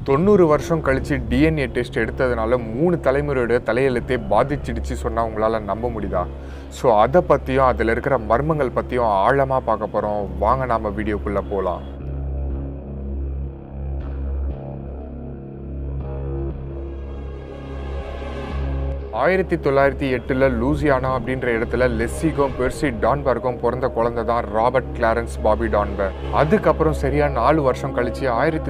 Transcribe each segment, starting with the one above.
90 வருஷம் கழிச்சு DNA test எடுத்ததுனால 3 தலைமுறையோட தலையெழுத்தே பாதிச்சிடுச்சு சொன்னால் உங்களால் நம்ப முடியுதா? ஸோ அதை பற்றியும் அதில் இருக்கிற மர்மங்கள் பற்றியும் ஆழமாக பார்க்க போகிறோம். வாங்க நாம் வீடியோக்குள்ளே போகலாம். 1908 லூசியானா அப்படின்ற இடத்துல லெஸ்ஸிக்கும் பெர்சி டான்பர்க்கும் பிறந்த குழந்தை தான் ராபர்ட் கிளாரன்ஸ் பாபி டான்பர். அதுக்கப்புறம் சரியா 4 வருஷம் கழிச்சு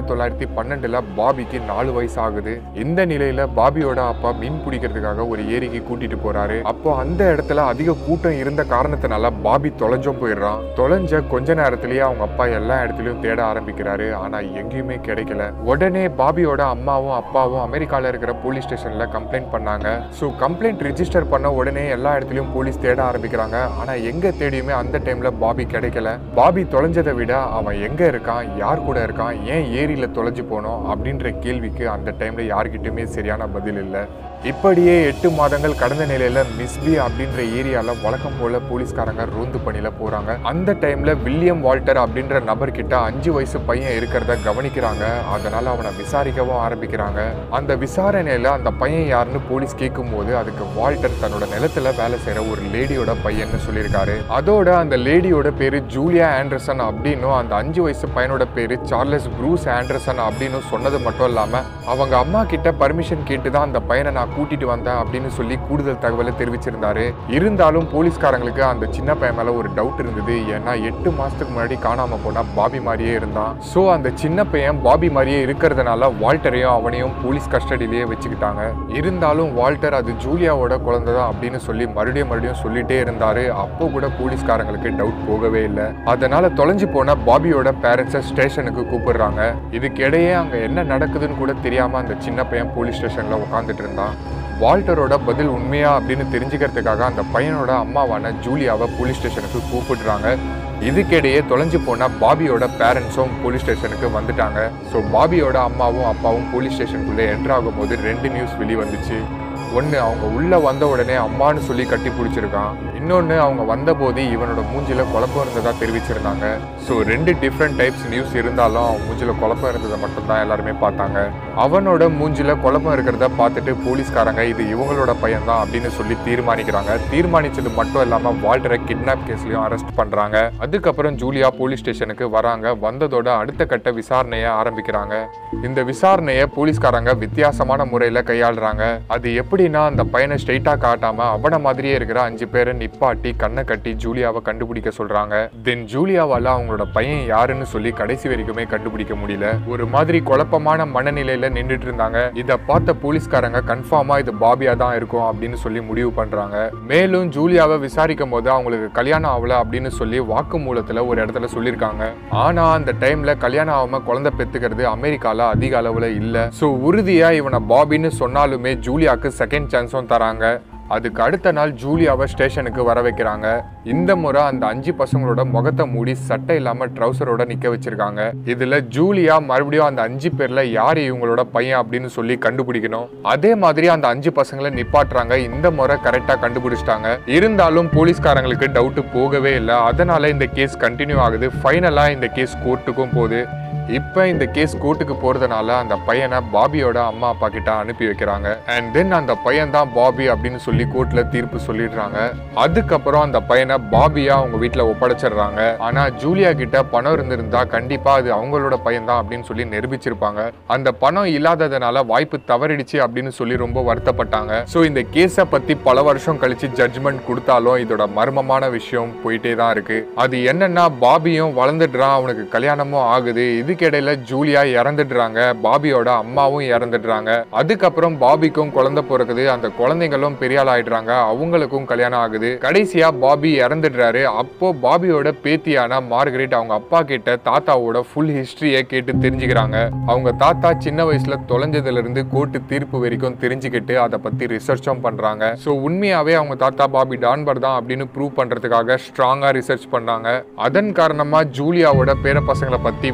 1912 பாபிக்கு 4 வயசு ஆகுது. இந்த நிலையில பாபியோட அப்பா மீன் பிடிக்கிறதுக்காக ஒரு ஏரிக்கு கூட்டிட்டு போறாரு. அப்போ அந்த இடத்துல அதிக கூட்டம் இருந்த காரணத்தினால பாபி தொலைஞ்சும் போயிடுறான். தொலைஞ்ச கொஞ்ச நேரத்திலேயே அவங்க அப்பா எல்லா இடத்துலயும் தேட ஆரம்பிக்கிறாரு. ஆனா எங்கேயுமே கிடைக்கல. உடனே பாபியோட அம்மாவும் அப்பாவும் அமெரிக்கால இருக்கிற போலீஸ் ஸ்டேஷன்ல கம்ப்ளைண்ட் பண்ணாங்க. கம்ப்ளைண்ட் ரிஜிஸ்டர் பண்ண உடனே எல்லா இடத்துலயும் போலீஸ் தேட ஆரம்பிக்கிறாங்க. ஆனா எங்க தேடியுமே அந்த டைம்ல பாபி கிடைக்கல. பாபி தொலைஞ்சதை விட அவன் எங்க இருக்கான், யார் கூட இருக்கான், ஏன் ஏரியில தொலைஞ்சு போனோம் அப்படின்ற கேள்விக்கு அந்த டைம்ல யார்கிட்டயுமே சரியான பதில் இல்லை. இப்படியே 8 மாதங்கள் கடந்த நிலையில மிஸ்பி அப்படின்ற ஏரியால வழக்கம் போல போலீஸ்காரங்க ரோந்து பணியில போறாங்க. அந்த டைம்ல வில்லியம் வால்டர் அப்படின்ற நபர்கிட்ட 5 வயசு பையன் இருக்கிறத கவனிக்கிறாங்க. அதனால அவனை விசாரிக்கவும் ஆரம்பிக்கிறாங்க. அந்த விசாரணையில அந்த பையன் யாருன்னு போலீஸ் கேட்கும் போது அதுக்கு வால்டர் தன்னோட நிலத்துல வேலை செய்யற ஒரு லேடியோட பையன்னு சொல்லியிருக்காரு. அதோட அந்த லேடியோட பேரு ஜூலியா ஆண்டர்சன் அப்படின்னும் அந்த 5 வயசு பையனோட பேரு சார்லஸ் ப்ரூஸ் ஆண்டர்சன் அப்படின்னு சொன்னது மட்டும் இல்லாம அவங்க அம்மா கிட்ட பர்மிஷன் கேட்டுதான் அந்த பையனை நான் கூட்டிட்டு வந்தேன் அப்படின்னு சொல்லி கூடுதல் தகவலை தெரிவிச்சிருந்தாரு. இருந்தாலும் போலீஸ்காரங்களுக்கு அந்த சின்ன பையன் மேல ஒரு டவுட் இருந்தது. ஏன்னா 8 மாசத்துக்கு முன்னாடி காணாம போனா பாபி மாதிரியே இருந்தான். சோ அந்த சின்ன பையன் பாபி மாதிரியே இருக்கிறதுனால வால்டரையும் அவனையும் போலீஸ் கஸ்டடியிலேயே வச்சுக்கிட்டாங்க. இருந்தாலும் வால்டர் அது ஜூலியாவோட குழந்தை தான் அப்படின்னு சொல்லி மறுபடியும் சொல்லிட்டே இருந்தாரு. அப்போ கூட போலீஸ்காரங்களுக்கு டவுட் போகவே இல்லை. அதனால தொலைஞ்சு போன பாபியோட பேரண்ட்ஸை ஸ்டேஷனுக்கு கூப்பிடுறாங்க. இதுக்கிடையே அங்க என்ன நடக்குதுன்னு கூட தெரியாம அந்த சின்ன பையன் போலீஸ் ஸ்டேஷன்ல உட்காந்துட்டு இருந்தான். வால்டரோட பதில் உண்மையா அப்படின்னு தெரிஞ்சுக்கிறதுக்காக அந்த பையனோட அம்மாவான ஜூலியாவை போலீஸ் ஸ்டேஷனுக்கு கூப்பிடுறாங்க. இதுக்கிடையே தொலைஞ்சு போன பாபியோட பேரண்ட்ஸும் போலீஸ் ஸ்டேஷனுக்கு வந்துட்டாங்க. ஸோ பாபியோட அம்மாவும் அப்பாவும் போலீஸ் ஸ்டேஷனுக்குள்ளே என்ட்ரு ஆகும் போது 2 நியூஸ் வெளி வந்துச்சு. ஒன்று, அவங்க உள்ள வந்த உடனே அம்மானு சொல்லி கட்டி பிடிச்சிருக்கான். இன்னொன்று, அவங்க வந்தபோது இவனோட மூஞ்சில குழப்பம் இருந்ததா தெரிவிச்சிருந்தாங்க. ஸோ 2 டிஃப்ரெண்ட் டைப்ஸ் நியூஸ் இருந்தாலும் அவன் மூஞ்சில குழப்பம் இருந்ததை மட்டும்தான் எல்லாருமே பார்த்தாங்க. அவனோட மூஞ்சில குழப்பம் இருக்கிறத பார்த்துட்டு போலீஸ்காரங்க இது இவங்களோட பையன் தான் அப்படின்னு சொல்லி தீர்மானிக்கிறாங்க. தீர்மானிச்சது மட்டும் இல்லாமல் வால்டரை கிட்னாப் கேஸ்லையும் அரெஸ்ட் பண்ணுறாங்க. அதுக்கப்புறம் ஜூலியா போலீஸ் ஸ்டேஷனுக்கு வராங்க. வந்ததோட அடுத்த கட்ட விசாரணையை ஆரம்பிக்கிறாங்க. இந்த விசாரணையை போலீஸ்காரங்க வித்தியாசமான முறையில் கையாளுறாங்க. அது எப்படின்னா அந்த பையனை ஸ்ட்ரெயிட்டா காட்டாம அவன மாதிரியே இருக்கிற 5 பேரை நிப்பாட்டி கண்ணை கட்டி ஜூலியாவை கண்டுபிடிக்க சொல்றாங்க. தென் ஜூலியாவால அவங்களோட பையன் யாருன்னு சொல்லி கடைசி வரைக்குமே கண்டுபிடிக்க முடியல. ஒரு மாதிரி குழப்பமான மனநிலையில நின்றுட்டு இருந்தாங்க. இதை பார்த்த போலீஸ்காரங்க கன்ஃபார்மா இது பாபியா தான் இருக்கும் அப்படின்னு சொல்லி முடிவு பண்றாங்க. மேலும் ஜூலியாவை விசாரிக்கும் போது அவங்களுக்கு கல்யாணம் ஆகல அப்படின்னு சொல்லி வாக்குமூலத்துல ஒரு இடத்துல சொல்லியிருக்காங்க. ஆனா அந்த டைம்ல கல்யாணம் ஆகாம குழந்தை பெத்துக்கிறது அமெரிக்கால அதிக அளவுல இல்ல. சோ உறுதியா இவனை பாபின்னு சொன்னாலுமே ஜூலியாக்கு செகண்ட் சான்ஸும் தராங்க. அதுக்கு அடுத்த நாள் ஜூலியாவை ஸ்டேஷனுக்கு வர வைக்கிறாங்க. இந்த முறை அந்த 5 பசங்களோட முகத்தை மூடி சட்டை இல்லாம ட்ரௌசரோட நிக்க வச்சிருக்காங்க. இதுல ஜூலியா மறுபடியும் அந்த 5 பேர்ல யாரு இவங்களோட பையன் அப்படின்னு சொல்லி கண்டுபிடிக்கணும். அதே மாதிரி அந்த 5 பசங்களை நிப்பாட்டுறாங்க. இந்த முறை கரெக்டா கண்டுபிடிச்சிட்டாங்க. இருந்தாலும் போலீஸ்காரங்களுக்கு டவுட் போகவே இல்லை. அதனால இந்த கேஸ் கண்டினியூ ஆகுது. ஃபைனலா இந்த கேஸ் கோர்ட்டுக்கும் போகுது. இப்போ இந்த கேஸ் கோர்ட்டுக்கு போறதுனால அந்த பையனை பாபியோட அம்மா அப்பா கிட்ட அனுப்பி வைக்கிறாங்க. அண்ட் தென் அந்த பையன் தான் பாபி அப்படின்னு சொல்லி கோர்ட்ல தீர்ப்பு சொல்லிடுறாங்க. அதுக்கப்புறம் அந்த பையனை பாபியா அவங்க வீட்டுல ஒப்படைச்சிடுறாங்க. ஆனா ஜூலியா கிட்ட பணம் இருந்திருந்தா கண்டிப்பா அது அவங்களோட பையன் தான் அப்படின்னு சொல்லி நிரூபிச்சிருப்பாங்க. அந்த பணம் இல்லாததுனால வாய்ப்பு தவறிடுச்சு அப்படின்னு சொல்லி ரொம்ப வருத்தப்பட்டாங்க. ஸோ இந்த கேஸை பத்தி பல வருஷம் கழிச்சு ஜட்ஜ்மெண்ட் கொடுத்தாலும் இதோட மர்மமான விஷயம் போயிட்டே தான் இருக்கு. அது என்னன்னா பாபியும் வளர்ந்துடுறான், அவனுக்கு கல்யாணமும் ஆகுது. இதுக்கிடையில ஜூலியா இறந்துடுறாங்க, பாபியோட அம்மாவும் இறந்துடுறாங்க. அதுக்கப்புறம் பாபிக்கும் குழந்தை பிறகுது. அந்த குழந்தைங்களும் பெரிய ஆள் ஆயிடுறாங்க, அவங்களுக்கும் கல்யாணம் ஆகுது. கடைசியா பாபி இறந்துடுறாரு. அப்போ பாபியோட பேத்தியான மார்கரெட் அவங்க அப்பா கிட்ட தாத்தாவோட ஃபுல் ஹிஸ்டரியை கேட்டு தெரிஞ்சுக்கிறாங்க. அவங்க தாத்தா சின்ன வயசுல தொலைஞ்சதுல இருந்து கோர்ட்டு தீர்ப்பு வரைக்கும் தெரிஞ்சுக்கிட்டு அதை பத்தி ரிசர்ச்சும் பண்றாங்க. ஸோ உண்மையாவே அவங்க தாத்தா பாபி டான்பர் தான் அப்படின்னு ப்ரூவ் பண்றதுக்காக ஸ்ட்ராங்கா ரிசர்ச் பண்ணாங்க. அதன் காரணமா ஜூலியாவோட பேர பசங்களை பத்தி விசாரிச்சு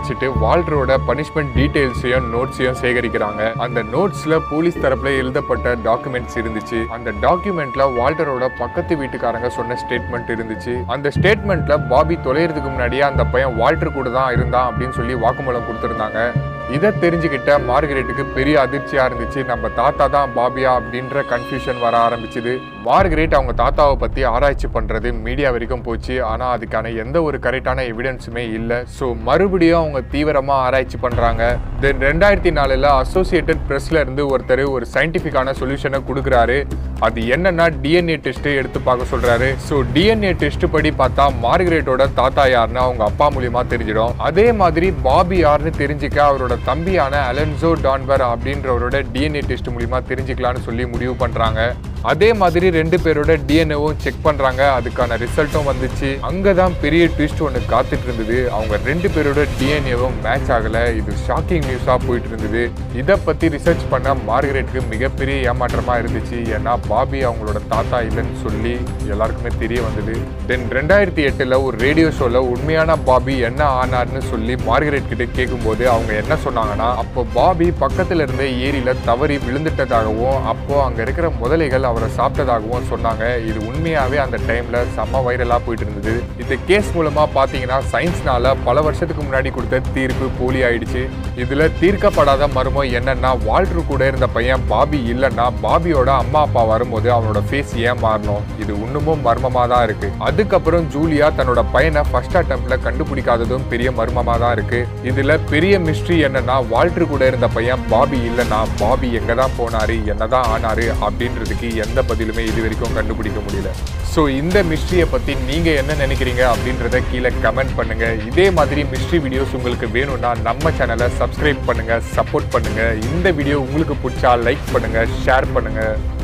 வச்சுட்டு வால்டரோட பனிஷ்மெண்ட் டீடைல்ஸையும் நோட்ஸையும் சேகரிக்கிறாங்க. அந்த நோட்ஸ்ல போலீஸ் தரப்புல எழுதப்பட்ட டாக்குமெண்ட்ஸ் இருந்துச்சு. அந்த டாக்குமெண்ட்ல வால்டரோட பக்கத்து வீட்டுக்காரங்க சொன்ன ஸ்டேட்மெண்ட் இருந்துச்சு. அந்த ஸ்டேட்மெண்ட்ல பாபி தொலைறதுக்கு முன்னாடியே அந்த பையன் வால்டர் கூட தான் இருந்தான் அப்படின்னு சொல்லி வாக்குமூலம் கொடுத்திருந்தாங்க. இதை தெரிஞ்சுக்கிட்ட மார்கரெட்டுக்கு பெரிய அதிர்ச்சியா இருந்துச்சு. நம்ம தாத்தா தான் பாபியா அப்படின்ற கன்ஃபியூஷன் வர ஆரம்பிச்சுது. மார்கரெட் அவங்க தாத்தாவை பத்தி ஆராய்ச்சி பண்றது மீடியா வரைக்கும் போச்சு. ஆனா அதுக்கான எந்த ஒரு கரெக்டான எவிடன்ஸுமே இல்லை. ஸோ மறுபடியும் அவங்க தீவிரமா ஆராய்ச்சி பண்றாங்க. தென் 2004 அசோசியேட்டட் பிரஸ்ல இருந்து ஒருத்தர் ஒரு சயின்டிபிக்கான சொல்யூஷனை கொடுக்குறாரு. அது என்னன்னா டிஎன்ஏ டெஸ்ட் எடுத்து பார்க்க சொல்றாரு. ஸோ டிஎன்ஏ டெஸ்ட் படி பார்த்தா மார்கரெட்டோட தாத்தா யாருன்னு அவங்க அப்பா மூலியமா தெரிஞ்சிடும். அதே மாதிரி பாபி யாருன்னு தெரிஞ்சுக்க அவரோட தம்பியான அலன்சோ டான்பர் அப்படின்றவரோட டிஎன்ஏ டெஸ்ட் மூலியமா தெரிஞ்சுக்கலாம்னு சொல்லி முடிவு பண்றாங்க. அதே மாதிரி 2 பேரோட டிஎன்ஏவும் செக் பண்றாங்க. அதுக்கான ரிசல்ட்டும் வந்துச்சு. அங்கதான் பெரிய ட்விஸ்ட் ஒன்று காத்துட்டு இருந்தது. அவங்க 2 பேரோட டிஎன்ஏவும் மேட்ச் ஆகல. இது ஷாக்கிங் நியூஸா போயிட்டு இருந்தது. இதை பத்தி ரிசர்ச் பண்ண மார்கரெட்டுக்கு மிகப்பெரிய ஏமாற்றமா இருந்துச்சு. ஏன்னா பாபி அவங்களோட தாத்தா இல்லைன்னு சொல்லி எல்லாருக்குமே தெரிய வந்தது. தென் 2008 ஒரு ரேடியோ ஷோல உண்மையான பாபி என்ன ஆனார்னு சொல்லி மார்கரெட் கிட்ட கேட்கும்போது அவங்க என்ன சொன்னாங்கன்னா, அப்போ பாபி பக்கத்துல இருந்த ஏரியில தவறி விழுந்துட்டதாகவும் அப்போ அங்க இருக்கிற முதலைகள் அவரை சாப்பிட்டதாகவும் சொன்னாங்க. இது உண்மையாவே அந்த டைம்ல செம்ம வைரலா போயிட்டு இருந்தது. இந்த கேஸ் மூலமா பாத்தீங்கன்னா சயின்ஸ்னால பல வருஷத்துக்கு முன்னாடி கொடுத்த தீர்ப்பு போலி ஆயிடுச்சு. இதுல தீர்க்கப்படாத மர்மம் என்னன்னா, வால்டர் கூட இருந்த பையன் பாபி இல்லைன்னா பாபியோட அம்மா அப்பா வரும்போது அவனோட ஃபேஸ் ஏன் மாறணும்? இது இன்னமும் மர்மமா தான் இருக்கு. அதுக்கப்புறம் ஜூலியா தன்னோட பையனை ஃபர்ஸ்ட் அட்டெம்ப்ட்ல கண்டுபிடிக்காததும் பெரிய மர்மமா தான் இருக்கு. இதுல பெரிய மிஸ்ட்ரி என்னன்னா, வால்டர் கூட இருந்த பையன் பாபி இல்லைன்னா பாபி எங்க தான் போனாரு, என்னதான் ஆனாரு அப்படின்றதுக்கு எந்த பதிலுமே இது வரைக்கும் கண்டுபிடிக்க முடியல. ஸோ இந்த மிஸ்ட்ரியை பத்தி நீங்க என்ன நினைக்கிறீங்க அப்படின்றத கீழே கமெண்ட் பண்ணுங்க. இதே மாதிரி மிஸ்ட்ரி வீடியோஸ் உங்களுக்கு வேணும்னா நம்ம சேனலை சப்ஸ்கிரைப் பண்ணுங்க, சப்போர்ட் பண்ணுங்க. இந்த வீடியோ உங்களுக்கு பிடிச்சா லைக் பண்ணுங்க, ஷேர் பண்ணுங்க.